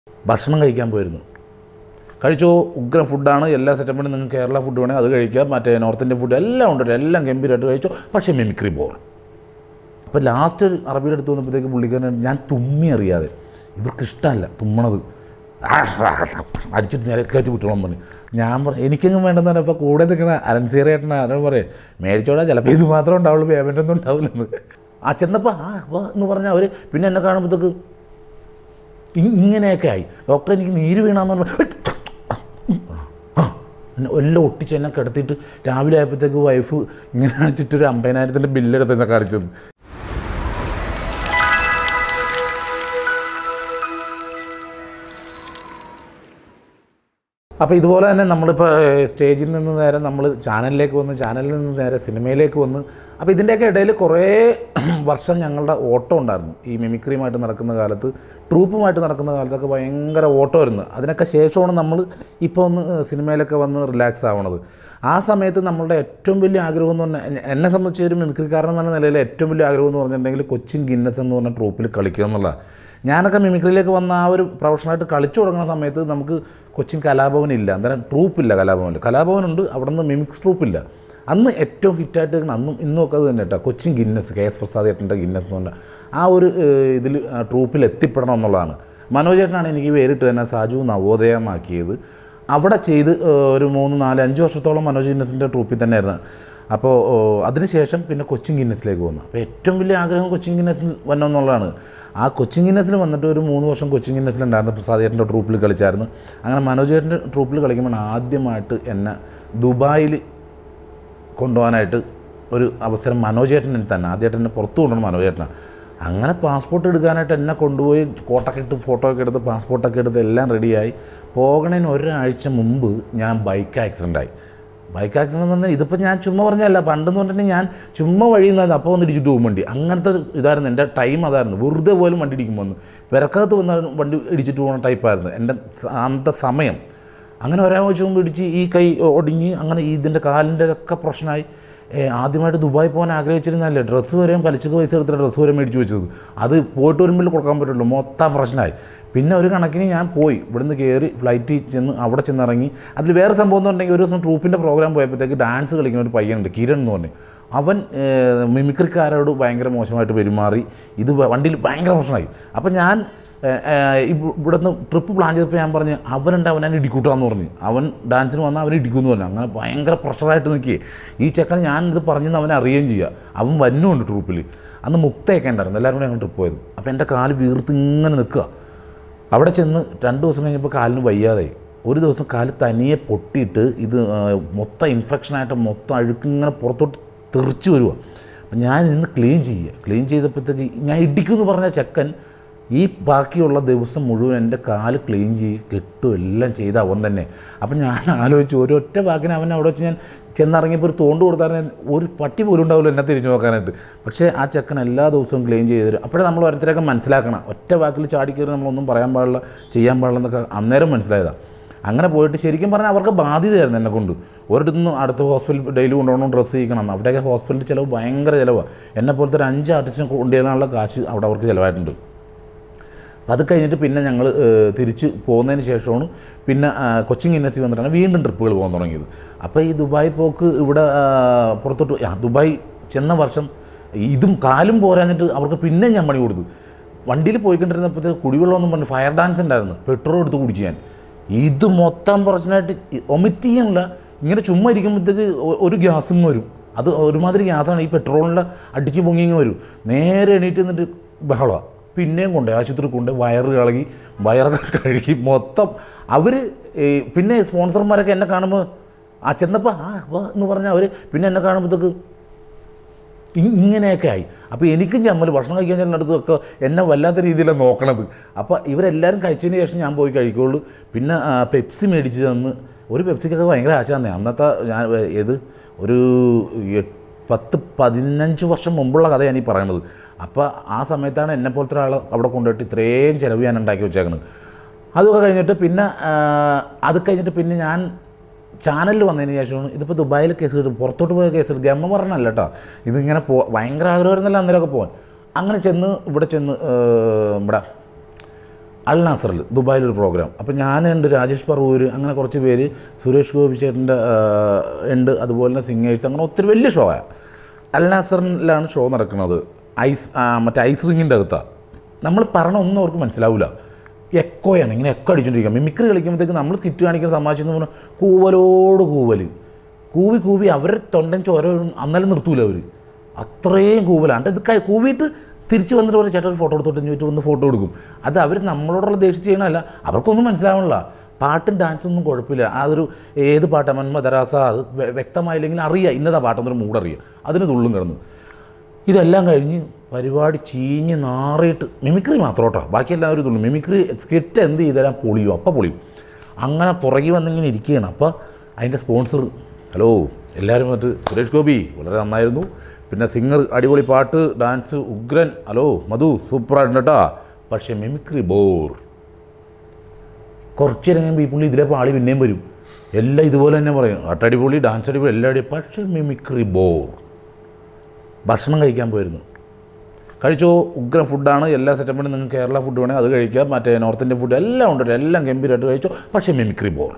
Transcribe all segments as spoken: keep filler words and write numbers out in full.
ഭക്ഷണം കഴിക്കാൻ പോയിരുന്നു. കഴിച്ചോ, ഉഗ്രം ഫുഡാണ്, എല്ലാ സെറ്റപ്പിനും നിങ്ങൾക്ക് കേരള ഫുഡ് വേണമെങ്കിൽ അത് കഴിക്കാം, മറ്റേ നോർത്ത് ഇന്ത്യൻ ഫുഡ് എല്ലാം ഉണ്ട്, എല്ലാം ഗംഭീരമായിട്ട് കഴിച്ചോ. പക്ഷേ മിമിക്രി ബോർ. അപ്പോൾ ലാസ്റ്റ് അറബിയുടെ അടുത്ത് വന്നപ്പോഴത്തേക്ക് പുള്ളിക്കാരൻ ഞാൻ തുമ്മി അറിയാതെ, ഇവർക്ക് ഇഷ്ടമല്ല തുമ്മണത്, അടിച്ചിട്ട് നേരെ കയറ്റി വിട്ടോളം പറഞ്ഞു. ഞാൻ പറഞ്ഞു എനിക്കെങ്കിലും വേണ്ടെന്ന് പറഞ്ഞാൽ ഇപ്പോൾ കൂടെ നിൽക്കുന്ന അലൻസീറിയായിട്ടാണ് അവരോട് പറയും മേടിച്ചോടാ, ചിലപ്പോൾ ഇത് മാത്രമേ ഉണ്ടാവുള്ളൂ, പേയ്മെൻ്റ് ഒന്നും ഉണ്ടാവില്ലെന്ന്. ആ ചെന്നപ്പോൾ ആ വാ എന്ന് പറഞ്ഞാൽ അവർ പിന്നെ എന്നെ കാണുമ്പോഴത്തേക്ക് ഇങ്ങനെയൊക്കെ ആയി. ഡോക്ടർ എനിക്ക് നീര് വീണാന്ന് പറഞ്ഞു എല്ലാം ഒട്ടിച്ച് എന്നെ കിടത്തിയിട്ട് രാവിലെ ആയപ്പോഴത്തേക്ക് വൈഫ് ഇങ്ങനെ കാണിച്ചിട്ടൊരു അമ്പതിനായിരത്തിൻ്റെ ബില്ലെടുത്ത് എന്നെ കാണിച്ചത്. അപ്പോൾ ഇതുപോലെ തന്നെ നമ്മളിപ്പോൾ സ്റ്റേജിൽ നിന്ന് നേരെ നമ്മൾ ചാനലിലേക്ക് വന്ന്, ചാനലിൽ നിന്ന് നേരെ സിനിമയിലേക്ക് വന്ന്. അപ്പോൾ ഇതിൻ്റെയൊക്കെ ഇടയിൽ കുറേ വർഷം ഞങ്ങളുടെ ഓട്ടം ഉണ്ടായിരുന്നു. ഈ മിമിക്രിയുമായിട്ട് നടക്കുന്ന കാലത്ത്, ട്രൂപ്പുമായിട്ട് നടക്കുന്ന കാലത്തൊക്കെ ഭയങ്കര ഓട്ടമായിരുന്നു. അതിനൊക്കെ ശേഷമാണ് നമ്മൾ ഇപ്പോൾ ഒന്ന് സിനിമയിലൊക്കെ വന്ന് റിലാക്സ് ആവണത്. ആ സമയത്ത് നമ്മളുടെ ഏറ്റവും വലിയ ആഗ്രഹം എന്ന് പറഞ്ഞാൽ, എന്നെ സംബന്ധിച്ച് ഒരു മിമിക്രിക്കാരൻ എന്ന നിലയിൽ ഏറ്റവും വലിയ ആഗ്രഹം എന്ന് പറഞ്ഞിട്ടുണ്ടെങ്കിൽ കൊച്ചിൻ ഗിന്നസ് എന്ന് പറഞ്ഞ ട്രൂപ്പിൽ കളിക്കുക എന്നുള്ളതാണ്. ഞാനൊക്കെ മിമിക്രിയിലേക്ക് വന്ന ആ ഒരു പ്രൊഫഷണലായിട്ട് കളിച്ചു തുടങ്ങുന്ന സമയത്ത് നമുക്ക് കൊച്ചിൻ കലാഭവനില്ല, അന്നേരം ട്രൂപ്പില്ല. കലാഭവനിൽ കലാഭവനുണ്ട്, അവിടെ നിന്ന് മിമിക്സ് ട്രൂപ്പില്ല. അന്ന് ഏറ്റവും ഹിറ്റായിട്ട് അന്നും ഇന്നും ഒക്കെ അത് തന്നെ കേട്ടോ, കൊച്ചിൻ ഗിന്നസ്, കെ എസ് പ്രസാദ് ഏട്ടൻ്റെ ഗിന്നസ് എന്ന് പറഞ്ഞാൽ ആ ഒരു ഇതിൽ ട്രൂപ്പിൽ എത്തിപ്പെടണം എന്നുള്ളതാണ്. മനോജ് ഏട്ടനാണ് എനിക്ക് പേരിട്ട് തന്നെ സാജു നവോദയമാക്കിയത്. അവിടെ ചെയ്ത് ഒരു മൂന്ന് നാല് അഞ്ച് വർഷത്തോളം മനോജ് ഗിന്നസിൻ്റെ ട്രൂപ്പിൽ തന്നെയായിരുന്നു. അപ്പോൾ അതിനുശേഷം പിന്നെ കൊച്ചിൻ ഗിന്നസിലേക്ക് വന്നു. അപ്പോൾ ഏറ്റവും വലിയ ആഗ്രഹം കൊച്ചിൻ ഗിന്നസിൽ വരണമെന്നുള്ളതാണ്. ആ കൊച്ചിൻ ഗിന്നസിൽ വന്നിട്ട് ഒരു മൂന്ന് വർഷം കൊച്ചിൻ ഗിന്നസിലുണ്ടായിരുന്നു. പ്രസാദ് ഏട്ടൻ്റെ ട്രൂപ്പിൽ കളിച്ചായിരുന്നു. അങ്ങനെ മനോജ് ഏട്ടൻ്റെ ട്രൂപ്പിൽ കളിക്കുമ്പോൾ ആദ്യമായിട്ട് എന്നെ ദുബായിൽ കൊണ്ടുപോകാനായിട്ട് ഒരു അവസരം മനോജ് ഏട്ടൻ തന്നെ, ആദ്യമായിട്ട് എന്നെ പുറത്ത് കൊണ്ടുപോകണം മനോജ് ഏട്ടനാണ്. അങ്ങനെ പാസ്പോർട്ട് എടുക്കാനായിട്ട് എന്നെ കൊണ്ടുപോയി കോട്ടൊക്കെ ഇട്ട് ഫോട്ടോ ഒക്കെ എടുത്ത് പാസ്പോർട്ടൊക്കെ എടുത്ത് എല്ലാം റെഡിയായി. പോകണതിന് ഒരാഴ്ച മുമ്പ് ഞാൻ ബൈക്ക് ആക്സിഡൻ്റായി. ബൈക്ക് ആക്സിഡൻ്റ് എന്ന് പറഞ്ഞാൽ ഇതിപ്പോൾ ഞാൻ ചുമ്മാ പറഞ്ഞല്ല, പണ്ടെന്ന് പറഞ്ഞിട്ടുണ്ടെങ്കിൽ ഞാൻ ചുമ്മാ വഴിയുന്നത് അപ്പോൾ വന്ന് ഇടിച്ചിട്ട് പോകും വണ്ടി. അങ്ങനത്തെ ഇതായിരുന്നു എൻ്റെ ടൈം. അതായിരുന്നു വെറുതെ പോലും വണ്ടി ഇടിക്കുമ്പോൾ വന്ന് പിറക്കകത്ത് വന്ന വണ്ടി ഇടിച്ചിട്ട് പോകുന്ന ടൈപ്പായിരുന്നു എൻ്റെ അന്നത്തെ സമയം. അങ്ങനെ ഒരാഴ്ച മുമ്പ് ഇടിച്ച് ഈ കൈ ഒടിഞ്ഞ് അങ്ങനെ ഇതിൻ്റെ കാലിൻ്റെ ഒക്കെ പ്രശ്നമായി. ആദ്യമായിട്ട് ദുബായി പോകാൻ ആഗ്രഹിച്ചിരുന്നല്ലേ, ഡ്രസ്സ് വരെയും പലിശക്ക് പൈസ എടുത്തിട്ട് ഡ്രസ്സ് വരെ മേടിച്ച് വെച്ചത്. അത് പോയിട്ട് വരുമ്പോൾ കൊടുക്കാൻ പറ്റുള്ളൂ, മൊത്തം പ്രശ്നമായി. പിന്നെ ഒരു കണക്കിന് ഞാൻ പോയി ഇവിടുന്ന് കയറി ഫ്ലൈറ്റിൽ ചെന്ന് അവിടെ ചെന്നിറങ്ങി. അതിൽ വേറെ സംഭവം എന്ന് പറഞ്ഞെങ്കിൽ ഒരു ദിവസം ട്രൂപ്പിൻ്റെ പ്രോഗ്രാം പോയപ്പോഴത്തേക്ക് ഡാൻസ് കളിക്കുന്ന ഒരു പയ്യനുണ്ട്, കിരൺ എന്ന് പറഞ്ഞ്. അവൻ മിമിക്രിക്കാരോട് ഭയങ്കര മോശമായിട്ട് പെരുമാറി. ഇത് വണ്ടിയിൽ ഭയങ്കര പ്രശ്നമായി. അപ്പം ഞാൻ ഇവിടുന്ന് ട്രിപ്പ് പ്ലാൻ ചെയ്തപ്പോൾ ഞാൻ പറഞ്ഞ് അവനുണ്ട് അവനെ ഇടിക്കൂട്ടാന്ന് പറഞ്ഞ്, അവൻ ഡാൻസിന് വന്നാൽ അവനെ ഇടിക്കുമെന്ന് പറഞ്ഞു. അങ്ങനെ ഭയങ്കര പ്രഷറായിട്ട് നിൽക്കുകയെ ഈ ചെക്കൻ ഞാൻ ഇത് പറഞ്ഞെന്ന് അവനെ അറിയുകയും ചെയ്യുക. അവൻ വന്നുമുണ്ട് ട്രൂപ്പിൽ. അന്ന് മുക്തയൊക്കെ ഉണ്ടായിരുന്നു, എല്ലാവരും കൂടെ ഞങ്ങൾ ട്രിപ്പ് പോയത്. അപ്പോൾ എൻ്റെ കാല് വീർത്ത് ഇങ്ങനെ നിൽക്കുക. അവിടെ ചെന്ന് രണ്ട് ദിവസം കഴിഞ്ഞപ്പോൾ കാലിന് വയ്യാതായി. ഒരു ദിവസം കാല് തനിയെ പൊട്ടിയിട്ട് ഇത് മൊത്തം ഇൻഫെക്ഷനായിട്ട് മൊത്തം അഴുക്കിങ്ങനെ പുറത്തോട്ട് തെറിച്ച് വരിക. അപ്പം ഞാൻ ഇന്ന് ക്ലീൻ ചെയ്യുക. ക്ലീൻ ചെയ്തപ്പോഴത്തേക്ക് ഞാൻ ഇടിക്കുമെന്ന് പറഞ്ഞ ചെക്കൻ ഈ ബാക്കിയുള്ള ദിവസം മുഴുവൻ എൻ്റെ കാല് ക്ലീൻ ചെയ്ത് കെട്ടും എല്ലാം ചെയ്ത് അവൻ തന്നെ. അപ്പം ഞാൻ ആലോചിച്ചു, ഒരൊറ്റ വാക്കിന് അവൻ അവിടെ വെച്ച് ഞാൻ ചെന്നിറങ്ങിയപ്പോൾ ഒരു തോണ്ട് കൊടുത്തായിരുന്നു ഒരു പട്ടി പോലും ഉണ്ടാവില്ല എന്നെ തിരിഞ്ഞു നോക്കാനായിട്ട്. പക്ഷേ ആ ചെക്കൻ എല്ലാ ദിവസവും ക്ലീൻ ചെയ്ത് തരും. അപ്പോഴേ നമ്മൾ ഓരോരുത്തരൊക്കെ മനസ്സിലാക്കണം, ഒറ്റ വാക്കിൽ ചാടിക്കയറി നമ്മളൊന്നും പറയാൻ പാടില്ല, ചെയ്യാൻ പാടില്ല എന്നൊക്കെ അന്നേരം മനസ്സിലായതാണ്. അങ്ങനെ പോയിട്ട് ശരിക്കും പറഞ്ഞാൽ അവർക്ക് ബാധ്യതയായിരുന്നു എന്നെ കൊണ്ട്. ഒരിടത്തു നിന്ന് അടുത്ത ഹോസ്പിറ്റൽ ഡെയിലി കൊണ്ടുപോകണം, ഡ്രസ്സ് ചെയ്യിക്കണം. അവിടെയൊക്കെ ഹോസ്പിറ്റൽ ചിലവ് ഭയങ്കര ചിലവാണ്. എന്നെ പോലത്തെ ഒരു അഞ്ച് ആർട്ടിസ്റ്റിനെ കൊണ്ടുവരാനുള്ള കാശ് അവിടെ അവർക്ക് ചിലവായിട്ടുണ്ട്. അത് കഴിഞ്ഞിട്ട് പിന്നെ ഞങ്ങൾ തിരിച്ച് പോകുന്നതിന് ശേഷമാണ് പിന്നെ കൊച്ചിൻ ഗിന്നസിൽ വന്നിട്ടാണ് വീണ്ടും ട്രിപ്പുകൾ പോകാൻ തുടങ്ങിയത്. അപ്പോൾ ഈ ദുബായ് പോക്ക് ഇവിടെ പുറത്തോട്ട് ദുബായ് ചെന്ന വർഷം ഇതും കാലും പോരാഞ്ഞിട്ട് അവർക്ക് പിന്നെ ഞാൻ പണി കൊടുത്തു. വണ്ടിയിൽ പോയിക്കൊണ്ടിരുന്നപ്പോഴത്തെ കുടിവെള്ളമൊന്നും പറഞ്ഞു ഫയർ ഡാൻസ് ഉണ്ടായിരുന്നു, പെട്രോൾ എടുത്ത് കുടിച്ച് ഞാൻ. ഇത് മൊത്തം പ്രശ്നമായിട്ട് ഒമിറ്റ് ചെയ്യാനില്ല, ഇങ്ങനെ ചുമ്മാ ഇരിക്കുമ്പോഴത്തേക്ക് ഒരു ഗ്യാസും വരും. അത് ഒരുമാതിരി ഗ്യാസാണ്, ഈ പെട്രോളിൻ്റെ അടിച്ച് പൊങ്ങിങ്ങ് വരും. നേരെ എണീറ്റ് നിന്നിട്ട് ബഹളമാണ്. പിന്നെയും കൊണ്ട് ആശുപത്രി കൊണ്ട് വയറ് കളകി വയറൊക്കെ കഴുകി മൊത്തം അവർ. പിന്നെ സ്പോൺസർമാരൊക്കെ എന്നെ കാണുമ്പോൾ ആ ചെന്നപ്പോൾ ആ വാ എന്ന് പറഞ്ഞാൽ അവർ പിന്നെ എന്നെ കാണുമ്പോഴത്തേക്ക് ഇങ്ങനെയൊക്കെ ആയി. അപ്പോൾ എനിക്കും ചമ്മൽ, ഭക്ഷണം കഴിക്കാൻ ചെല്ലിനടുത്തൊക്കെ എന്നെ വല്ലാത്ത രീതിയിലാണ് നോക്കണത്. അപ്പോൾ ഇവരെല്ലാവരും കഴിച്ചതിന് ശേഷം ഞാൻ പോയി കഴിക്കുള്ളൂ. പിന്നെ പെപ്സി മേടിച്ച് തന്ന്, ഒരു പെപ്സിക്കൊക്കെ ഭയങ്കര ആശ തന്നെ അന്നത്തെ. ഞാൻ ഏത് ഒരു പത്ത് പതിനഞ്ച് വർഷം മുമ്പുള്ള കഥയാണ് ഈ പറയണത്. അപ്പോൾ ആ സമയത്താണ് എന്നെ പോലത്തെ ഒരാൾ അവിടെ കൊണ്ടുപോയിട്ട് ഇത്രയും ചിലവ് ഞാൻ ഉണ്ടാക്കി വെച്ചേക്കുന്നത്. അതൊക്കെ കഴിഞ്ഞിട്ട് പിന്നെ അത് കഴിഞ്ഞിട്ട് പിന്നെ ഞാൻ ചാനലിൽ വന്നതിന് ശേഷമാണ് ഇതിപ്പോൾ ദുബായിൽ കേസ് കിട്ടും, പുറത്തോട്ട് പോയ കേസ് കിട്ടും. ഗമ്മ പറഞ്ഞല്ല കേട്ടോ, ഇതിങ്ങനെ പോ ഭയങ്കര ആഗ്രഹമായിരുന്നല്ലോ അന്നേരമൊക്കെ പോകാൻ. അങ്ങനെ ചെന്ന് ഇവിടെ ചെന്ന് ഇവിടെ അൽ നാസറിൽ ദുബായിലൊരു പ്രോഗ്രാം. അപ്പോൾ ഞാനുണ്ട്, രാജേഷ് പറവൂർ, അങ്ങനെ കുറച്ച് പേര്, സുരേഷ് ഗോപി ചേട്ടൻ്റെ ഉണ്ട്, അതുപോലെ തന്നെ സിംഗേഴ്സ്, അങ്ങനെ ഒത്തിരി വലിയ ഷോ ആണ്. അൽ നാസറിലാണ് ഷോ നടക്കുന്നത്. ഐസ് മറ്റേ ഐസ് റിങ്ങിൻ്റെ അകത്താണ്. നമ്മൾ പറഞ്ഞ ഒന്നും അവർക്ക് മനസ്സിലാവില്ല. എക്കോയാണ്, ഇങ്ങനെ എക്കോ അടിച്ചുകൊണ്ടിരിക്കുക. മിമിക്രി കളിക്കുമ്പോഴത്തേക്ക് നമ്മൾ സ്കിറ്റ് കാണിക്കുന്ന തമാശ എന്ന് പറഞ്ഞാൽ കൂവലോട് കൂവൽ, കൂവി കൂവി അവരുടെ തൊണ്ടൻ ചോര അന്നേരം നിർത്തൂല അവർ, അത്രയും കൂവലാണ്. ഇത് കൂവിയിട്ട് തിരിച്ച് വന്നിട്ട് പോലെ ചേട്ടൻ ഒരു ഫോട്ടോ എടുത്തോട്ട് ചോദിച്ചിട്ട് വന്ന് ഫോട്ടോ എടുക്കും. അത് അവർ നമ്മളോടുള്ള ദേഷ്യം ചെയ്യണമല്ല, അവർക്കൊന്നും മനസ്സിലാവണില്ല. പാട്ടും ഡാൻസൊന്നും കുഴപ്പമില്ല. അതൊരു ഏത് പാട്ടാണ് മന്മദരാസ അത് വ്യക്തമായില്ലെങ്കിൽ അറിയാം ഇന്നതാ പാട്ടെന്നൊരു മൂടറിയാം, അതിന് തുള്ളും കിടന്നു. ഇതെല്ലാം കഴിഞ്ഞ് പരിപാടി ചീഞ്ഞ് നാറിയിട്ട് മിമിക്രി മാത്രം കേട്ടോ, ബാക്കി എല്ലാവരും തുള്ളു. മിമിക്രി സ്കിറ്റ് എന്ത് ചെയ്താലും പൊളിയും, അപ്പം പൊളിയും. അങ്ങനെ പുറകെ വന്നിങ്ങനെ ഇരിക്കുകയാണ്. അപ്പോൾ അതിൻ്റെ സ്പോൺസർ, ഹലോ എല്ലാവരും മറ്റ് സുരേഷ് ഗോപി വളരെ നന്നായിരുന്നു, പിന്നെ സിംഗർ അടിപൊളി പാട്ട്, ഡാൻസ് ഉഗ്രൻ, ഹലോ മധു സൂപ്പറായിട്ടുണ്ട് കേട്ടോ, പക്ഷേ മിമിക്രി ബോർ. കുറച്ച് ഇറങ്ങുമ്പോൾ ഈ പുള്ളി ഇതിലെ പാളി പിന്നെയും വരും, എല്ലാം ഇതുപോലെ തന്നെ പറയും, അട്ടടിപൊളി ഡാൻസ് അടിപൊളി എല്ലാം അടി, പക്ഷേ മിമിക്രി ബോർ. ഭക്ഷണം കഴിക്കാൻ പോയിരുന്നു, കഴിച്ചോ, ഉഗ്രം ഫുഡാണ്, എല്ലാ സെറ്റപ്പിനും നിങ്ങൾക്ക് കേരള ഫുഡ് വേണമെങ്കിൽ അത് കഴിക്കാം, മറ്റേ നോർത്ത് ഇന്ത്യൻ ഫുഡ് എല്ലാം ഉണ്ട്, എല്ലാം ഗംഭീരമായിട്ട് കഴിച്ചോ, പക്ഷേ മിമിക്രി ബോർ.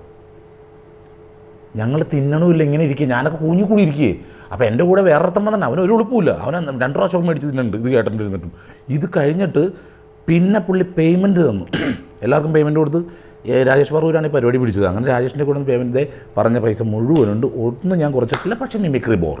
ഞങ്ങൾ തിന്നണമില്ല, ഇങ്ങനെ ഇരിക്കുക, ഞാനൊക്കെ കൂഞ്ഞു കൂടി ഇരിക്കുകയെ. അപ്പോൾ എൻ്റെ കൂടെ വേറൊരുത്തം തന്നെ, അവനൊരു എളുപ്പമില്ല, അവൻ രണ്ട് പ്രാവശ്യം മേടിച്ച് തിന്നുന്നുണ്ട് ഇത് കേട്ടിട്ടിരുന്നിട്ടും. ഇത് കഴിഞ്ഞിട്ട് പിന്നെ പുള്ളി പേയ്മെൻറ്റ് തന്നു, എല്ലാവർക്കും പേയ്മെൻറ്റ് കൊടുത്ത്. രാജേഷ് പറവൂരാണ് ഈ പരിപാടി പിടിച്ചത്. അങ്ങനെ രാജേഷിൻ്റെ കൂടെ പേയ്മെൻറ്റ് പറഞ്ഞ പൈസ മുഴുവനുണ്ട്, ഒന്നും ഞാൻ കുറച്ചിട്ടില്ല, പക്ഷേ മിമിക്രി ബോർ.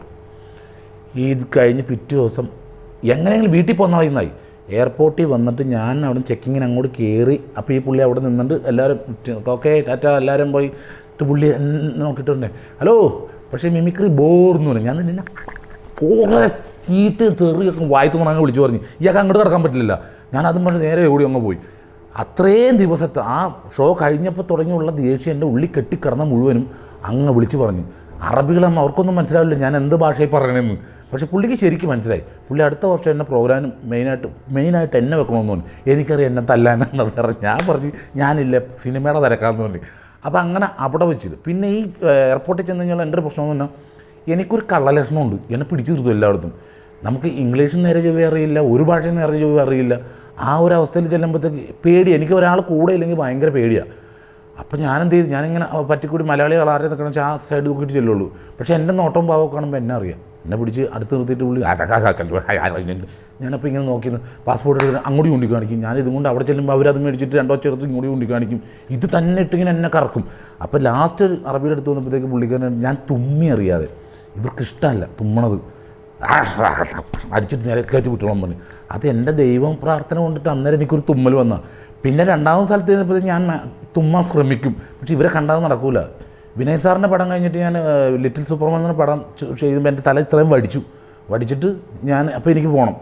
ഇത് കഴിഞ്ഞ് പിറ്റേ ദിവസം എങ്ങനെയെങ്കിലും വീട്ടിൽ പോന്നാൽ മതിന്നായി. എയർപോർട്ടിൽ വന്നിട്ട് ഞാൻ അവിടെ ചെക്കിങ്ങിന് അങ്ങോട്ട് കയറി. അപ്പോൾ ഈ പുള്ളി അവിടെ നിന്നിട്ട് എല്ലാവരും ഓക്കെ ടാറ്റ എല്ലാവരും പോയി പുള്ളി നോക്കിയിട്ടുണ്ട്, ഹലോ പക്ഷേ മിമിക്രി ബോർ എന്ന് പറഞ്ഞു. ഞാൻ നിന്നെ കുറേ ചീറ്റ് തെറിയൊക്കെ വായത്തു അങ്ങനെ വിളിച്ചു പറഞ്ഞു, ഇയാൾക്ക് അങ്ങോട്ട് കിടക്കാൻ പറ്റില്ല. ഞാൻ അതും പറഞ്ഞ് നേരെ ഓടി അങ്ങ് പോയി. അത്രയും ദിവസത്തെ ആ ഷോ കഴിഞ്ഞപ്പോൾ തുടങ്ങിയുള്ള ദേഷ്യം എൻ്റെ ഉള്ളിൽ കെട്ടിക്കിടന്ന മുഴുവനും അങ്ങ് വിളിച്ചു പറഞ്ഞു. അറബികളൊന്നും അവർക്കൊന്നും മനസ്സിലാവില്ല ഞാൻ എന്ത് ഭാഷയിൽ പറയണമെന്ന്, പക്ഷേ പുള്ളിക്ക് ശരിക്കും മനസ്സിലായി. പുള്ളി അടുത്ത വർഷം എന്നെ പ്രോഗ്രാം മെയിനായിട്ട് മെയിനായിട്ട് എന്നെ വെക്കണമെന്ന് പറഞ്ഞു. എനിക്കറിയാം എന്നെ തല്ലാനെന്ന് പറഞ്ഞു. ഞാൻ പറഞ്ഞു ഞാനില്ല സിനിമയുടെ തിരക്കാമെന്ന് പറഞ്ഞു. അപ്പോൾ അങ്ങനെ അവിടെ വെച്ചിട്ട് പിന്നെ ഈ എയർപോർട്ടിൽ ചെന്ന് കഴിഞ്ഞാൽ എൻ്റെ ഒരു പ്രശ്നം എന്ന് പറഞ്ഞാൽ എനിക്കൊരു കള്ളലക്ഷണമുണ്ട്, എന്നെ പിടിച്ചു നിർത്തും എല്ലായിടത്തും. നമുക്ക് ഇംഗ്ലീഷും നേരെ ചൊവ്വ അറിയില്ല, ഒരു ഭാഷയും നേരെ ചൊവ്വ അറിയില്ല. ആ ഒരു അവസ്ഥയിൽ ചെല്ലുമ്പോഴത്തേക്ക് പേടി, എനിക്ക് ഒരാൾ കൂടെ ഇല്ലെങ്കിൽ ഭയങ്കര പേടിയാണ്. അപ്പോൾ ഞാനെന്ത് ചെയ്തു, ഞാനിങ്ങനെ പറ്റിക്കൂടി മലയാളികൾ ആരെ നിൽക്കണം വെച്ചാൽ ആ സൈഡ് നോക്കിയിട്ട് ചെല്ലുള്ളൂ. പക്ഷേ എൻ്റെ നോട്ടം ഭാവമൊക്കെ കാണുമ്പോൾ എന്നെ അറിയാം, എന്നെ പിടിച്ച് അടുത്ത് നിർത്തിയിട്ട് പുള്ളി ആക്കാക്കല്ലോ. ഞാനപ്പോൾ ഇങ്ങനെ നോക്കിയിരുന്നു പാസ്പോർട്ട് എടുത്ത് അങ്ങോട്ട് ചൂണ്ടി കാണിക്കും. ഞാൻ ഇതും കൊണ്ട് അവിടെ ചെല്ലുമ്പോൾ അവരത് മേടിച്ചിട്ട് രണ്ടോ ചേർത്ത് ഇങ്ങോട്ട് ചൂണ്ടി കാണിക്കും. ഇത് തന്നെ ഇട്ടിങ്ങനെ എന്നെ കറക്കും. അപ്പോൾ ലാസ്റ്റ് അറബിയുടെ അടുത്ത് വന്നപ്പോഴത്തേക്ക് പുള്ളിക്കാരൻ ഞാൻ തുമ്മി അറിയാതെ, ഇവർക്ക് ഇഷ്ടമല്ല തുമ്മണത്, അടിച്ചിട്ട് നേരെ കയറ്റി വിട്ടോളം പറഞ്ഞു. അത് എൻ്റെ ദൈവം പ്രാർത്ഥന കൊണ്ടിട്ട് അന്നേരം എനിക്കൊരു തുമ്മൽ വന്നാൽ. പിന്നെ രണ്ടാമത്തെ സ്ഥലത്ത് കഴിഞ്ഞപ്പോഴത്തേക്ക് ഞാൻ തുമ്മാൻ ശ്രമിക്കും, പക്ഷേ ഇവരെ കണ്ടാൽ നടക്കൂല. വിനയ് സാറിൻ്റെ പടം കഴിഞ്ഞിട്ട് ഞാൻ ലിറ്റിൽ സൂപ്പർമാൻ എന്ന പടം ചെയ്യുമ്പോൾ എൻ്റെ തല ഇത്രയും വടിച്ചു വടിച്ചിട്ട് ഞാൻ അപ്പോൾ എനിക്ക് പോകണം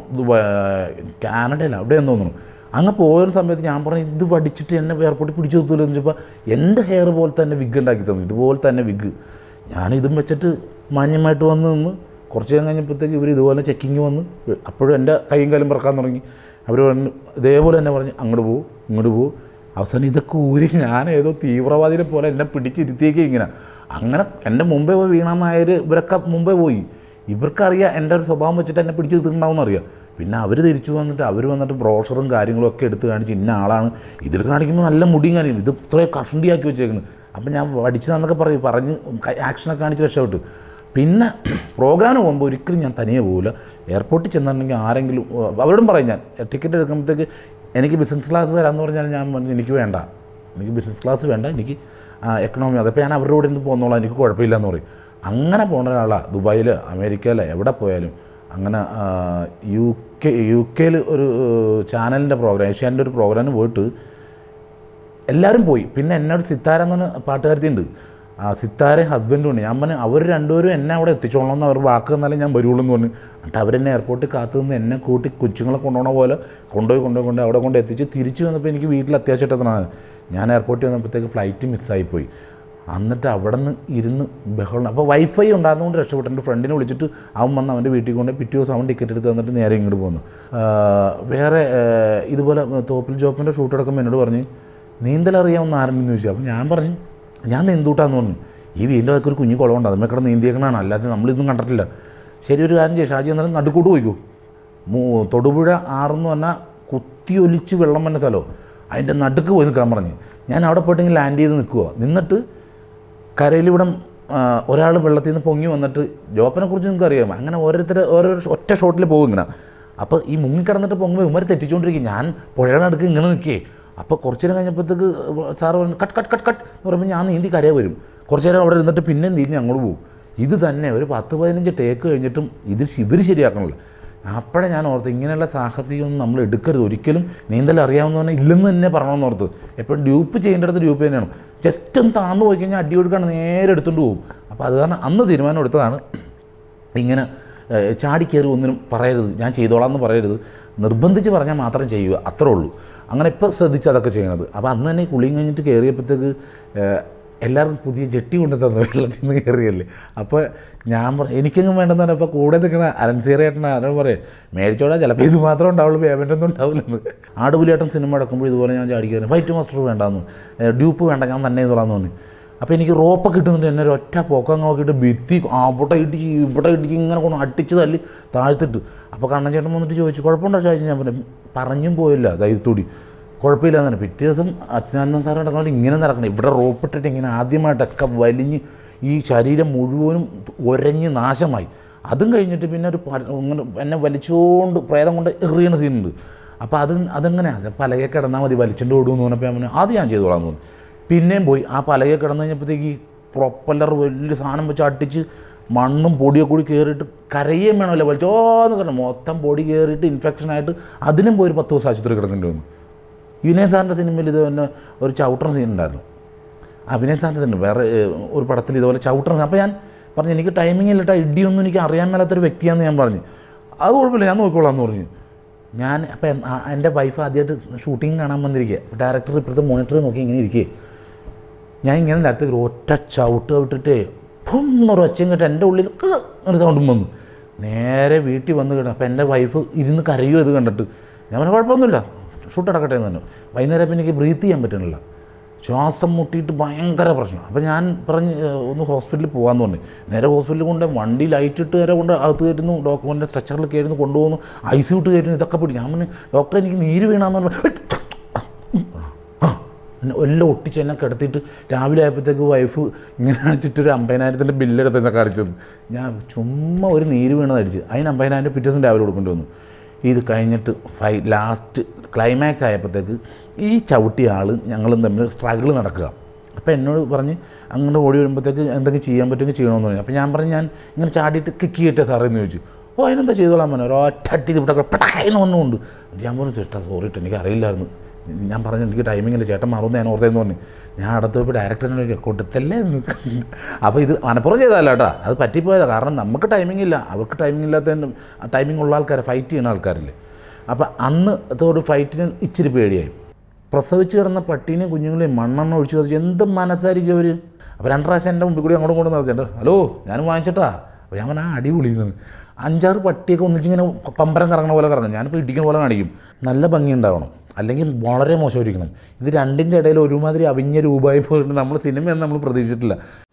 കാനഡയിലാണ് അവിടെയെന്ന് തോന്നുന്നു. അങ്ങ് പോയൊരു സമയത്ത് ഞാൻ പറഞ്ഞു ഇത് വടിച്ചിട്ട് എന്നെ എയർപോർട്ടിൽ പിടിച്ചു നിർത്തൂല്ലോ എന്ന് വെച്ചപ്പോൾ എൻ്റെ ഹെയർ പോലെ തന്നെ വിഗ് ഉണ്ടാക്കി തന്നു, ഇതുപോലെ തന്നെ വിഗ്. ഞാനിതും വെച്ചിട്ട് മാന്യമായിട്ട് വന്ന് നിന്ന് കുറച്ച് നേരം കഴിഞ്ഞപ്പോഴത്തേക്ക് ഇവർ ഇതുപോലെ ചെക്കിങ് വന്ന് അപ്പോഴും എൻ്റെ കൈയും കാലും പറക്കാൻ തുടങ്ങി. അവർ പറഞ്ഞു ഇതേപോലെ തന്നെ പറഞ്ഞ് അങ്ങോട്ട് പോകും ഇങ്ങോട്ട് പോകും. അവസാനം ഇതൊക്കെ ഊരി ഞാൻ ഏതോ തീവ്രവാദിനെ പോലെ എന്നെ പിടിച്ചിരുത്തിയേക്ക് ഇങ്ങനെ. അങ്ങനെ എൻ്റെ മുമ്പേ പോയി വീണാന്നായർ ഇവരൊക്കെ മുമ്പേ പോയി. ഇവർക്കറിയാം എൻ്റെ ഒരു സ്വഭാവം വെച്ചിട്ട് എന്നെ പിടിച്ച് നിർത്തിയിട്ടുണ്ടാവുമെന്ന് അറിയാം. പിന്നെ അവർ തിരിച്ചു വന്നിട്ട് അവർ വന്നിട്ട് ബ്രോഷറും കാര്യങ്ങളും ഒക്കെ എടുത്ത് കാണിച്ച് ഇന്ന ആളാണ്, ഇതിൽ കാണിക്കുമ്പോൾ നല്ല മുടിയും കാര്യം, ഇത് ഇത്രയും കഷണ്ടിയാക്കി വെച്ചേക്കുന്നത്. അപ്പം ഞാൻ പഠിച്ചതെന്നൊക്കെ പറയും പറഞ്ഞ് ആക്ഷനൊക്കെ കാണിച്ച് രക്ഷപ്പെട്ടു. പിന്നെ പ്രോഗ്രാമിന് പോകുമ്പോൾ ഒരിക്കലും ഞാൻ തനിയെ പോകില്ല. എയർപോർട്ടിൽ ചെന്നിട്ടുണ്ടെങ്കിൽ ആരെങ്കിലും അവരോടും പറയും, ഞാൻ ടിക്കറ്റ് എടുക്കുമ്പോഴത്തേക്ക് എനിക്ക് ബിസിനസ് ക്ലാസ് തരാമെന്ന് പറഞ്ഞാൽ ഞാൻ പറഞ്ഞു എനിക്ക് വേണ്ട, എനിക്ക് ബിസിനസ് ക്ലാസ് വേണ്ട, എനിക്ക് എക്കണോമി. അതപ്പോൾ ഞാൻ അവരുടെ കൂടെ നിന്ന് പോകുന്നോളാം, എനിക്ക് കുഴപ്പമില്ല എന്ന് പറയും. അങ്ങനെ പോകുന്ന ഒരാളാണ് ദുബായിൽ അമേരിക്കയിൽ എവിടെ പോയാലും. അങ്ങനെ യു കെ യു കെയിൽ ഒരു ചാനലിൻ്റെ പ്രോഗ്രാം ഏഷ്യാൻ്റെ ഒരു പ്രോഗ്രാമിന് പോയിട്ട് എല്ലാവരും പോയി. പിന്നെ എന്നോട് സിത്താര എന്ന് പറഞ്ഞ പാട്ടുകാരത്തിയുണ്ട്, ആ സിത്താരയും ഹസ്ബൻഡും ഉണ്ട്. ഞാൻ പറഞ്ഞു അവർ രണ്ടുപേരും എന്നെ അവിടെ എത്തിച്ചോളണം എന്ന് അവർ വാക്ക് തന്നാലേ ഞാൻ വരുള്ളൂ എന്ന് പറഞ്ഞു. എന്നിട്ട് അവരെന്നെ എയർപോർട്ടിൽ കാത്തു നിന്ന് എന്നെ കൂട്ടി കൊച്ചുങ്ങളെ കൊണ്ടുപോകണ പോലെ കൊണ്ടുപോയി കൊണ്ടുപോയി കൊണ്ട് അവിടെ കൊണ്ട് എത്തിച്ച് തിരിച്ച് വന്നപ്പോൾ എനിക്ക് വീട്ടിൽ അത്യാവശ്യമായിട്ടാണ്. ഞാൻ എയർപോർട്ടിൽ വന്നപ്പോഴത്തേക്ക് ഫ്ലൈറ്റ് മിസ്സായിപ്പോയി. എന്നിട്ട് അവിടെ നിന്ന് ഇരുന്ന് ബഹളം. അപ്പോൾ വൈഫൈ ഉണ്ടായിരുന്നുകൊണ്ട് രക്ഷപ്പെട്ടു. എൻ്റെ ഫ്രണ്ടിനെ വിളിച്ചിട്ട് അവൻ വന്ന് അവൻ്റെ വീട്ടിൽ കൊണ്ട് പിറ്റേ ദിവസം അവൻ ടിക്കറ്റ് എടുത്ത് തന്നിട്ട് നേരെ ഇങ്ങോട്ട് പോന്നു. വേറെ ഇതുപോലെ തോപ്പിൽ ജോപ്പിൻ്റെ ഷൂട്ട് എടുക്കുമ്പോൾ എന്നോട് പറഞ്ഞ് നീന്തലറിയാവുന്ന ആരെന്ന് ചോദിച്ചു. അപ്പോൾ ഞാൻ പറഞ്ഞു ഞാൻ നീന്തൂട്ടാന്ന് പറഞ്ഞു. ഈ വീടിൻ്റെ അതൊക്കെ ഒരു കുഞ്ഞു കുളമുണ്ട്, അതുമ്മേ കിടന്ന് നീന്തിയേക്കണതാണ്, അല്ലാതെ നമ്മളിതൊന്നും കണ്ടിട്ടില്ല. ശരി ഒരു കാര്യം ചെയ്യും ഷാജി എന്നാലും നടുക്കൂട്ട് പോയിക്കോ. മൂ തൊടുപുഴ ആറെന്ന് പറഞ്ഞാൽ കുത്തി ഒലിച്ച് വെള്ളം വന്ന സ്ഥലമോ, അതിൻ്റെ നടുക്ക് പോയി നിൽക്കാൻ പറഞ്ഞ്. ഞാൻ അവിടെ പോയിട്ടെങ്കിൽ ലാൻഡ് ചെയ്ത് നിൽക്കുക. നിന്നിട്ട് കരയിലിവിടെ ഒരാൾ വെള്ളത്തിൽ നിന്ന് പൊങ്ങി വന്നിട്ട് ജോപ്പനെ കുറിച്ച് നിങ്ങൾക്ക് അറിയാം. അങ്ങനെ ഓരോരുത്തർ ഓരോ ഒറ്റ ഷോട്ടിൽ പോകും ഇങ്ങനെ. അപ്പോൾ ഈ മുങ്ങിക്കിടന്നിട്ട് പൊങ്ങുമ്പോൾ ഇവന്മാർ തെറ്റിച്ചുകൊണ്ടിരിക്കും. ഞാൻ പുഴയുടെ അടുക്ക് ഇങ്ങനെ നിൽക്കേ. അപ്പോൾ കുറച്ച് നേരം കഴിഞ്ഞപ്പോഴത്തേക്ക് സാറ് പറഞ്ഞു കട്ട് കട്ട് കട്ട് കട്ട് എന്ന് പറയുമ്പോൾ ഞാൻ നീന്തി കരയെ വരും. കുറച്ച് നേരം അവിടെ ഇരുന്നിട്ട് പിന്നെ നീന്തി അങ്ങോട്ട് പോകും. ഇത് തന്നെ ഒരു പത്ത് പതിനഞ്ച് ടേക്ക് കഴിഞ്ഞിട്ടും ഇത് ഇവർ ശരിയാക്കണമല്ലോ. അപ്പോഴേ ഞാൻ ഓർത്ത് ഇങ്ങനെയുള്ള സാഹസികമൊന്നും നമ്മൾ എടുക്കരുത് ഒരിക്കലും. നീന്തൽ അറിയാവുന്ന പറഞ്ഞാൽ ഇല്ലെന്ന് തന്നെ പറയണമെന്ന് ഓർത്ത്. എപ്പോഴും ഡ്യൂപ്പ് ചെയ്യേണ്ടത് ഡ്യൂപ്പ് തന്നെയാണ്. ജസ്റ്റ് ഒന്ന് താന്നു പോയി കഴിഞ്ഞാൽ അടി കൊടുക്കാണ് നേരെ എടുത്തുകൊണ്ട് പോകും. അപ്പോൾ അത് കാരണം അന്ന് തീരുമാനം എടുത്തതാണ് ഇങ്ങനെ ചാടിക്കയറി ഒന്നിനും പറയരുത്, ഞാൻ ചെയ്തോളാം എന്ന് പറയരുത്, നിർബന്ധിച്ച് പറഞ്ഞാൽ മാത്രം ചെയ്യുക, അത്രേ ഉള്ളൂ. അങ്ങനെ ഇപ്പോൾ ശ്രദ്ധിച്ച് അതൊക്കെ ചെയ്യണത്. അപ്പോൾ അന്ന് തന്നെ കുളിയും കഴിഞ്ഞിട്ട് കയറിയപ്പോഴത്തേക്ക് എല്ലാവർക്കും പുതിയ ജെട്ടി കൊണ്ട് തന്നു വെള്ളത്തിൽ നിന്ന് കയറിയല്ലേ. അപ്പോൾ ഞാൻ പറ എനിക്കെങ്കിലും വേണ്ടെന്ന് പറഞ്ഞാൽ അപ്പോൾ കൂടെ നിൽക്കുന്ന അലൻസീറേട്ടൻ ആരോ പറയും മേടിച്ചോടാ, ചിലപ്പോൾ ഇത് മാത്രമേ ഉണ്ടാവുള്ളൂ, പേയ്മെൻ്റ് ഒന്നും ഉണ്ടാവില്ലെന്ന്. ആടുപുലിയേട്ടൻ സിനിമ എടുക്കുമ്പോൾ ഇതുപോലെ ഞാൻ ചാടി കയറി ഫൈറ്റ് മാസ്റ്റർ വേണ്ടാന്ന്, ഡ്യൂപ്പ് വേണ്ട, ഞാൻ തന്നെ ഇതോളാന്ന് തോന്നി. അപ്പോൾ എനിക്ക് റോപ്പൊക്കെ കിട്ടുന്നുണ്ട്. എന്നെ ഒരു ഒറ്റ പൊക്കം നോക്കിയിട്ട് ഭിത്തി അവിടെ ഇടിച്ച് ഇവിടെ ഇടിച്ച് ഇങ്ങനെ കൊണ്ട് അടിച്ച് തല്ലി താഴ്ത്തിട്ട്. അപ്പോൾ കണ്ണൻ ചേട്ടൻ വന്നിട്ട് ചോദിച്ചു കുഴപ്പമുണ്ടോ ചോദിച്ചു. ഞാൻ പറഞ്ഞു പറഞ്ഞും പോയില്ല ധൈര്യത്തോടി, കുഴപ്പമില്ല തന്നെ. പിറ്റേ ദിവസം അച്യുതാനന്ദൻ സാറ് നടക്കുന്നത് ഇങ്ങനെ നടക്കണം, ഇവിടെ റോപ്പിട്ടിട്ട് ഇങ്ങനെ ആദ്യമായിട്ടൊക്കെ വലിഞ്ഞ് ഈ ശരീരം മുഴുവനും ഒരഞ്ഞ് നാശമായി. അതും കഴിഞ്ഞിട്ട് പിന്നെ ഒരു ഇങ്ങനെ എന്നെ വലിച്ചുകൊണ്ട് പ്രേതം കൊണ്ട് എറിയണ സീനുണ്ട്. അപ്പോൾ അത് അതെങ്ങനെ അത് പലകെ കിടന്നാൽ മതി വലിച്ചുകൊണ്ട് ഓടുമെന്ന് പറഞ്ഞപ്പോൾ ഞാൻ പറഞ്ഞു അത് ഞാൻ ചെയ്തോളാം തോന്നി. പിന്നെയും പോയി ആ പലകെ കിടന്നു കഴിഞ്ഞപ്പോഴത്തേക്ക് ഈ പ്രൊപ്പല്ലർ വലിയ സാധനം വെച്ച് അടിച്ച് മണ്ണും പൊടിയൊക്കെ കൂടി കയറിയിട്ട് കരയേം വേണമല്ലോ വലിച്ചോന്ന് പറഞ്ഞു മൊത്തം പൊടി കയറിയിട്ട് ഇൻഫെക്ഷനായിട്ട് അതിനും പോയി ഒരു പത്ത് ദിവസം ആശുപത്രി കിടക്കേണ്ടി വന്നു. വിനയൻ സാറിൻ്റെ സിനിമയിൽ ഇത് തന്നെ ഒരു ചവിട്ടണ സീൻ ഉണ്ടായിരുന്നു. അഭിനയ സാറിൻ്റെ സിനിമ വേറെ ഒരു പടത്തിൽ ഇതുപോലെ ചവിട്ടണ. അപ്പോൾ ഞാൻ പറഞ്ഞു എനിക്ക് ടൈമിംഗ് ഇല്ലട്ടാ, ഇടിയൊന്നും എനിക്ക് അറിയാൻ മേലാത്തൊരു വ്യക്തിയാണെന്ന് ഞാൻ പറഞ്ഞു. അത് കുഴപ്പമില്ല, ഞാൻ നോക്കിക്കോളാം എന്ന് പറഞ്ഞു. ഞാൻ അപ്പോൾ എൻ്റെ വൈഫ് ആദ്യമായിട്ട് ഷൂട്ടിങ് കാണാൻ വന്നിരിക്കുക. ഡയറക്ടർ ഇപ്പോഴത്തെ മോണിറ്റർ നോക്കി ഇങ്ങനെ ഇരിക്കുകയെ. ഞാൻ ഇങ്ങനെ നേരത്തെ ഒറ്റ ചവിട്ട് വിട്ടിട്ടേ ഫും എന്നൊരു ഒച്ചയും കേട്ട് എൻ്റെ ഉള്ളിൽ ഒരു സൗണ്ടും വന്നു. നേരെ വീട്ടിൽ വന്ന് കേട്ടു. അപ്പോൾ എൻ്റെ വൈഫ് ഇരുന്ന് കരയും ഇത് കണ്ടിട്ട്. ഞാൻ പറഞ്ഞു കുഴപ്പമൊന്നുമില്ല, ഷൂട്ട് അടക്കട്ടെ എന്ന് പറഞ്ഞു. വൈകുന്നേരം അപ്പം എനിക്ക് ബ്രീത്ത് ചെയ്യാൻ പറ്റുന്നില്ല, ശ്വാസം മുട്ടിയിട്ട് ഭയങ്കര പ്രശ്നം. അപ്പോൾ ഞാൻ പറഞ്ഞ് ഒന്ന് ഹോസ്പിറ്റലിൽ പോകാമെന്ന് പറഞ്ഞു. നേരെ ഹോസ്പിറ്റലിൽ കൊണ്ട് വണ്ടി ലൈറ്റ് ഇട്ട് നേരെ കൊണ്ട് അകത്ത് കയറ്റുന്നു, ഡോക്ടറിൻ്റെ സ്ട്രെച്ചറിൽ കയറുന്നു, കൊണ്ടുപോകുന്നു, ഐ സി യൂട്ട് കയറ്റുന്നു, ഇതൊക്കെ പിടിച്ചു. ഞാൻ പറഞ്ഞു ഡോക്ടറെ എനിക്ക് നീര് വീണാന്ന് പറഞ്ഞു. എല്ലാം ഒട്ടിച്ച് എന്നെ കിടത്തിയിട്ട് രാവിലെ ആയപ്പോഴത്തേക്ക് വൈഫ് ഇങ്ങനെ അടിച്ചിട്ടൊരു അമ്പതിനായിരത്തിൻ്റെ ബില്ലെടുത്ത് എന്നെ കാണിച്ചത്. ഞാൻ ചുമ്മാ ഒരു നീര് വീണത് അടിച്ച് അതിന് അമ്പതിനായിരം പിറ്റേ ദിവസം രാവിലെ കൊടുക്കേണ്ടി വന്നു. ഇത് കഴിഞ്ഞിട്ട് ഫൈ ലാസ്റ്റ് ക്ലൈമാക്സ് ആയപ്പോഴത്തേക്ക് ഈ ചവിട്ടിയ ആൾ ഞങ്ങളും തമ്മിൽ സ്ട്രഗിൾ നടക്കുക. അപ്പോൾ എന്നോട് പറഞ്ഞ് അങ്ങനെ ഓടി വരുമ്പോഴത്തേക്ക് എന്തെങ്കിലും ചെയ്യാൻ പറ്റുമെങ്കിൽ ചെയ്യണമെന്ന് പറഞ്ഞു. അപ്പോൾ ഞാൻ പറഞ്ഞു ഞാൻ ഇങ്ങനെ ചാടിയിട്ട് കിക്ക് ചെയ്യട്ടെ സാറേ എന്ന് ചോദിച്ചു. ഓ അതിനെന്താ ചെയ്തോളാൻ പറഞ്ഞു. ഒരൊറ്റ അട്ടി ഇവിടെ പെടക്കായെന്ന് വന്നുകൊണ്ട് ഞാൻ പറഞ്ഞു ചേട്ടാ സോറി കേട്ടോ എനിക്ക് അറിയില്ലായിരുന്നു, ഞാൻ പറഞ്ഞു എനിക്ക് ടൈമിംഗ് ഇല്ല, ചേട്ടൻ മറന്നു ഞാൻ ഓർത്തേന്ന് പറഞ്ഞു. ഞാൻ അടുത്ത് പോയി ഡയറക്ടറിനെ കൊടുത്തല്ലേ എന്ന്. അപ്പോൾ ഇത് മനപ്പുറം ചെയ്തതല്ല കേട്ടോ, അത് പറ്റിപ്പോയതാണ്. കാരണം നമുക്ക് ടൈമിംഗ് ഇല്ല, അവർക്ക് ടൈമിംഗ് ഇല്ലാത്തതിൻ്റെ ടൈമിംഗ് ഉള്ള ആൾക്കാർ ഫൈറ്റ് ചെയ്യുന്ന ആൾക്കാരില്ലേ. അപ്പോൾ അന്ന് ഒരു ഫൈറ്റിന് ഇച്ചിരി പേടിയായി. പ്രസവിച്ച് കിടന്ന പട്ടീനെയും കുഞ്ഞുങ്ങളെയും മണ്ണെണ്ണ ഒഴിച്ച് കത്തിച്ച് എന്ത് മനസ്സായിരിക്കും അവർ. അപ്പോൾ രണ്ട് പ്രാവശ്യം എൻ്റെ മുമ്പിൽ കൂടി അങ്ങോട്ടും കൊണ്ട് നടത്തിയിട്ട് ഹലോ ഞാനും വാങ്ങിച്ചിട്ടാ. അപ്പോൾ ഞാൻ പറഞ്ഞാൽ അടിപൊളിയെന്ന്. അഞ്ചാറ് പട്ടിയൊക്കെ ഒന്നിച്ചിങ്ങനെ പമ്പരം കറങ്ങണ പോലെ കറങ്ങും. ഞാനിപ്പോൾ ഇടിക്കുന്ന പോലെ കാണിക്കും. നല്ല ഭംഗി ഉണ്ടാവണം, അല്ലെങ്കിൽ വളരെ മോശമായിരിക്കണം. ഇത് രണ്ടിൻ്റെ ഇടയിൽ ഒരുമാതിരി അവിഞ്ഞ രൂപമായി പോയിട്ട് നമ്മൾ സിനിമയൊന്നും നമ്മൾ പ്രതീക്ഷിച്ചിട്ടില്ല.